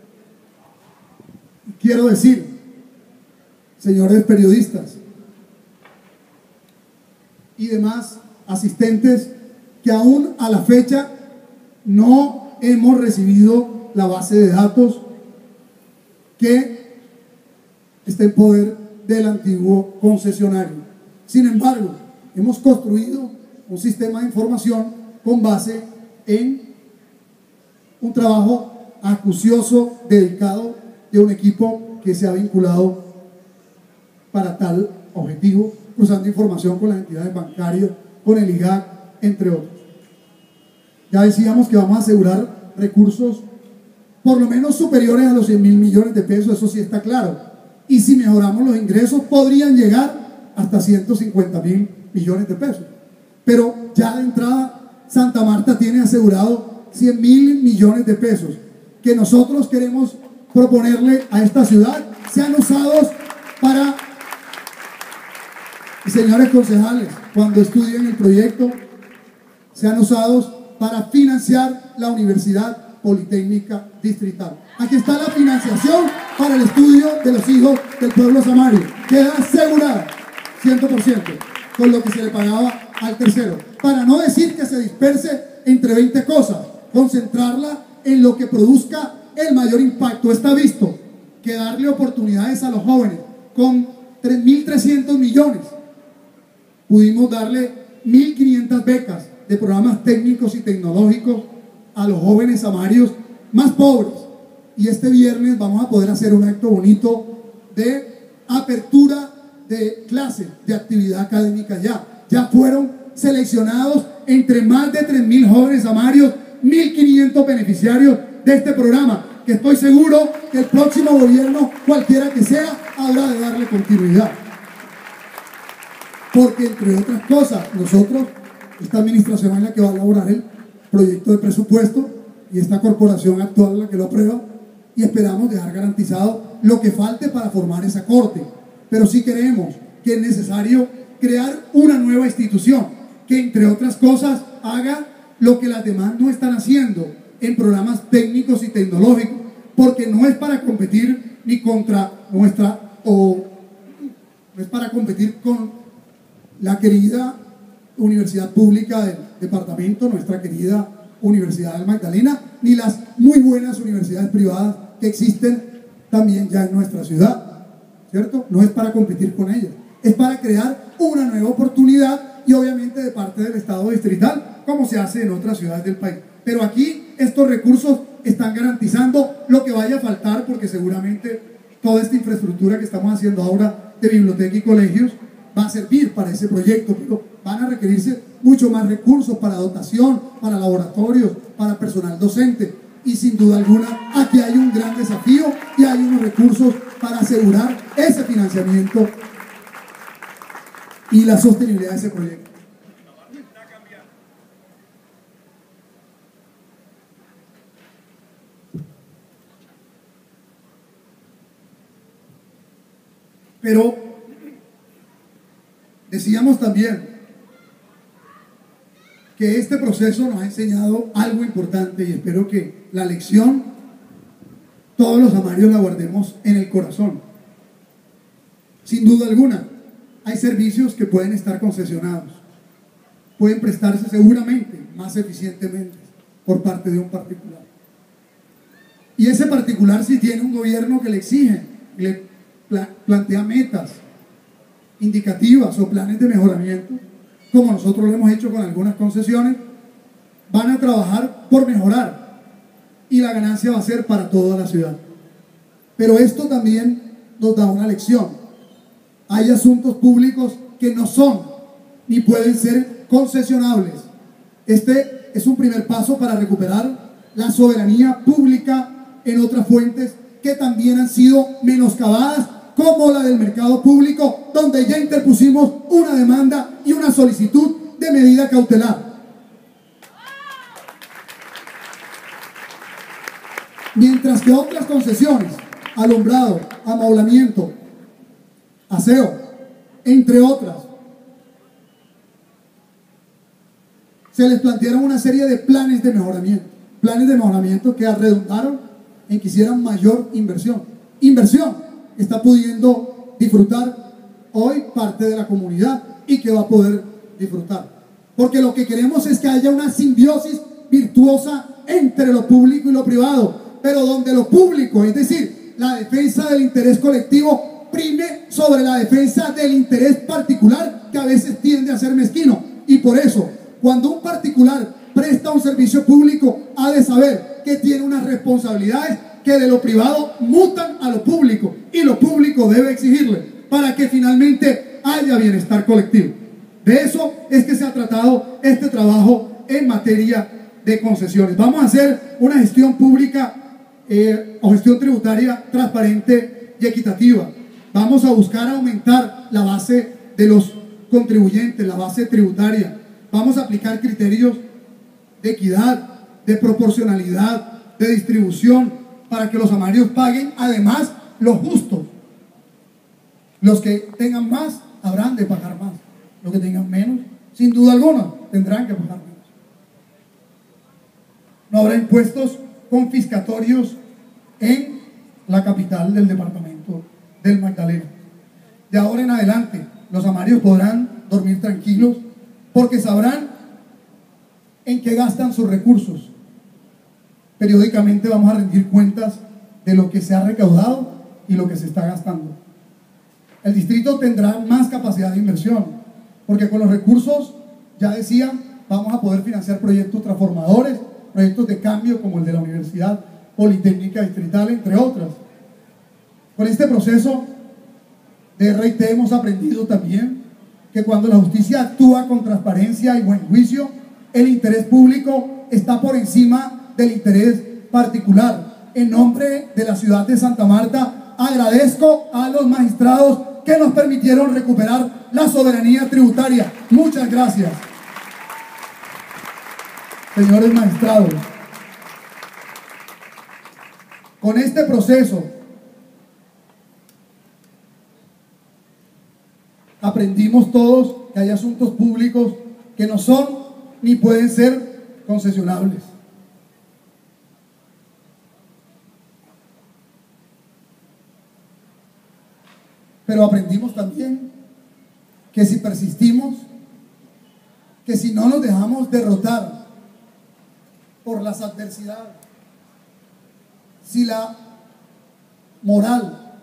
Quiero decir, señores periodistas y demás asistentes, que aún a la fecha no hemos recibido la base de datos que está en poder del antiguo concesionario. Sin embargo, hemos construido un sistema de información con base en un trabajo acucioso, dedicado, de un equipo que se ha vinculado para tal objetivo, cruzando información con las entidades bancarias, con el IGAC, entre otros. Ya decíamos que vamos a asegurar recursos por lo menos superiores a los 100.000 millones de pesos, eso sí está claro. Y si mejoramos los ingresos, podrían llegar hasta 150.000 millones de pesos. Pero ya de entrada, Santa Marta tiene asegurado 100.000 millones de pesos, que nosotros queremos proponerle a esta ciudad, sean usados para... Y señores concejales, cuando estudien el proyecto, sean usados para financiar la universidad Politécnica Distrital. Aquí está la financiación para el estudio de los hijos del pueblo samario. Queda asegurada 100% con lo que se le pagaba al tercero. Para no decir que se disperse entre 20 cosas, concentrarla en lo que produzca el mayor impacto. Está visto que darle oportunidades a los jóvenes con 3.300 millones, pudimos darle 1.500 becas de programas técnicos y tecnológicos a los jóvenes samarios más pobres. Y este viernes vamos a poder hacer un acto bonito de apertura de clases, de actividad académica ya. Ya fueron seleccionados entre más de 3.000 jóvenes samarios, 1.500 beneficiarios de este programa, que estoy seguro que el próximo gobierno, cualquiera que sea, habrá de darle continuidad. Porque, entre otras cosas, nosotros, esta administración es la que va a elaborar el proyecto de presupuesto y esta corporación actual la que lo aprueba, y esperamos dejar garantizado lo que falte para formar esa corte. Pero sí creemos que es necesario crear una nueva institución que, entre otras cosas, haga lo que las demás no están haciendo en programas técnicos y tecnológicos, porque no es para competir ni contra nuestra, o no es para competir con la querida universidad pública del departamento, nuestra querida Universidad del Magdalena, ni las muy buenas universidades privadas que existen también ya en nuestra ciudad, ¿cierto? No es para competir con ellas, es para crear una nueva oportunidad, y obviamente de parte del Estado distrital, como se hace en otras ciudades del país. Pero aquí estos recursos están garantizando lo que vaya a faltar, porque seguramente toda esta infraestructura que estamos haciendo ahora de biblioteca y colegios va a servir para ese proyecto, pero van a requerirse mucho más recursos para dotación, para laboratorios, para personal docente, y sin duda alguna aquí hay un gran desafío y hay unos recursos para asegurar ese financiamiento y la sostenibilidad de ese proyecto. Pero decíamos también que este proceso nos ha enseñado algo importante, y espero que la lección todos los samarios la guardemos en el corazón. Sin duda alguna, hay servicios que pueden estar concesionados, pueden prestarse seguramente más eficientemente por parte de un particular. Y ese particular, si tiene un gobierno que le exige, le plantea metas indicativas o planes de mejoramiento, como nosotros lo hemos hecho con algunas concesiones, van a trabajar por mejorar, y la ganancia va a ser para toda la ciudad. Pero esto también nos da una lección. Hay asuntos públicos que no son ni pueden ser concesionables. Este es un primer paso para recuperar la soberanía pública en otras fuentes que también han sido menoscabadas, como la del mercado público, donde ya interpusimos una demanda y una solicitud de medida cautelar. Mientras que otras concesiones, alumbrado, amoblamiento, aseo, entre otras, se les plantearon una serie de planes de mejoramiento que redundaron en que hicieran mayor inversión. Está pudiendo disfrutar hoy parte de la comunidad y que va a poder disfrutar, porque lo que queremos es que haya una simbiosis virtuosa entre lo público y lo privado, pero donde lo público, es decir, la defensa del interés colectivo, prime sobre la defensa del interés particular, que a veces tiende a ser mezquino. Y por eso, cuando un particular presta un servicio público, ha de saber que tiene unas responsabilidades que de lo privado mutan a lo público, y lo público debe exigirle para que finalmente haya bienestar colectivo. De eso es que se ha tratado este trabajo en materia de concesiones. Vamos a hacer una gestión pública o gestión tributaria transparente y equitativa. Vamos a buscar aumentar la base de los contribuyentes, la base tributaria. Vamos a aplicar criterios de equidad, de proporcionalidad, de distribución, para que los samarios paguen además lo justo. Los que tengan más habrán de pagar más, los que tengan menos, sin duda alguna, tendrán que pagar menos. No habrá impuestos confiscatorios en la capital del departamento del Magdalena. De ahora en adelante, los amarios podrán dormir tranquilos porque sabrán en qué gastan sus recursos. Periódicamente vamos a rendir cuentas de lo que se ha recaudado y lo que se está gastando. El distrito tendrá más capacidad de inversión, porque con los recursos, ya decía, vamos a poder financiar proyectos transformadores, proyectos de cambio como el de la Universidad Politécnica Distrital, entre otras. Con este proceso de RIT hemos aprendido también que cuando la justicia actúa con transparencia y buen juicio, el interés público está por encima del interés particular. En nombre de la ciudad de Santa Marta, agradezco a los magistrados que nos permitieron recuperar la soberanía tributaria. Muchas gracias. Señores magistrados, con este proceso aprendimos todos que hay asuntos públicos que no son ni pueden ser concesionables. Pero aprendimos también que si persistimos, que si no nos dejamos derrotar por las adversidades, si la moral,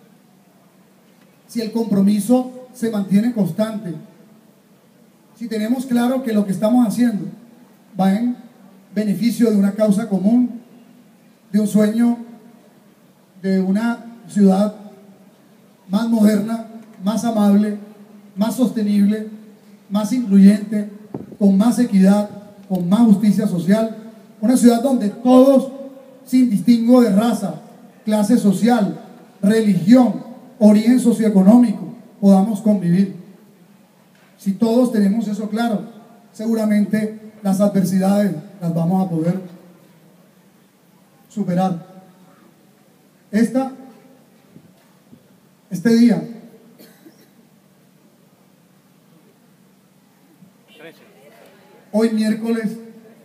si el compromiso se mantiene constante, si tenemos claro que lo que estamos haciendo va en beneficio de una causa común, de un sueño, de una ciudad más moderna, más amable, más sostenible, más incluyente, con más equidad, con más justicia social, una ciudad donde todos, sin distingo de raza, clase social, religión, origen socioeconómico, podamos convivir. Si todos tenemos eso claro, seguramente las adversidades las vamos a poder superar. Este día, hoy miércoles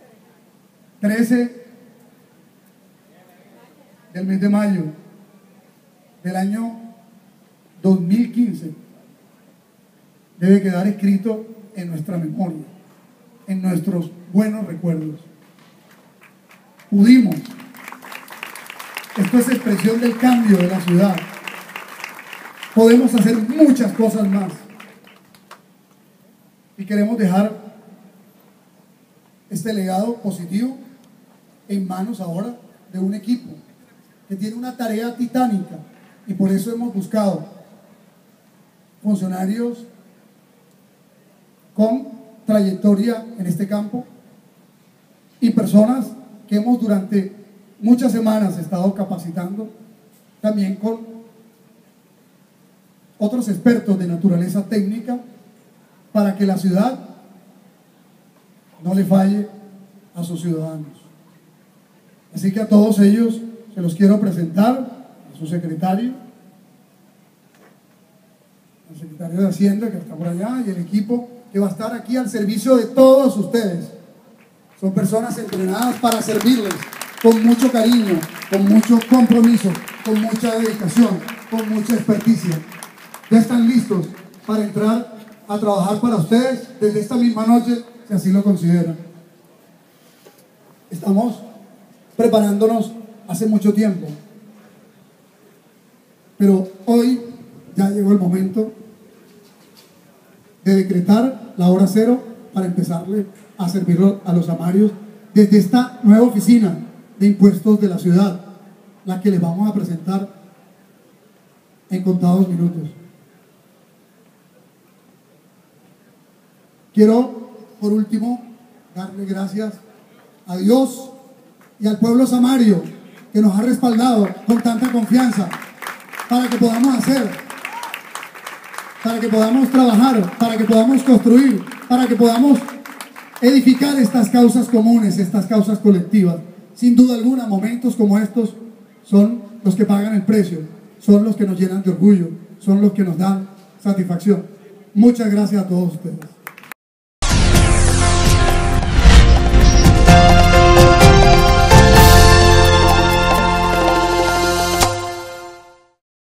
13 del mes de mayo del año 2015, debe quedar escrito en nuestra memoria, en nuestros buenos recuerdos. Pudimos. Esto es expresión del cambio de la ciudad. Podemos hacer muchas cosas más. Y queremos dejar este legado positivo en manos ahora de un equipo que tiene una tarea titánica, y por eso hemos buscado funcionarios con trayectoria en este campo y personas que hemos durante muchas semanas estado capacitando, también con otros expertos de naturaleza técnica, para que la ciudad no le falle a sus ciudadanos. Así que a todos ellos se los quiero presentar, a su secretario, al secretario de Hacienda que está por allá, y el equipo que va a estar aquí al servicio de todos ustedes. Son personas entrenadas para servirles con mucho cariño, con mucho compromiso, con mucha dedicación, con mucha experticia. Ya están listos para entrar a trabajar para ustedes desde esta misma noche, si así lo consideran. Estamos preparándonos hace mucho tiempo, pero hoy ya llegó el momento de decretar la hora cero para empezarle a servir a los amarios desde esta nueva oficina de impuestos de la ciudad, la que les vamos a presentar en contados minutos. Quiero, por último, darle gracias a Dios y al pueblo samario que nos ha respaldado con tanta confianza para que podamos hacer, para que podamos trabajar, para que podamos construir, para que podamos edificar estas causas comunes, estas causas colectivas. Sin duda alguna, momentos como estos son los que pagan el precio, son los que nos llenan de orgullo, son los que nos dan satisfacción. Muchas gracias a todos ustedes.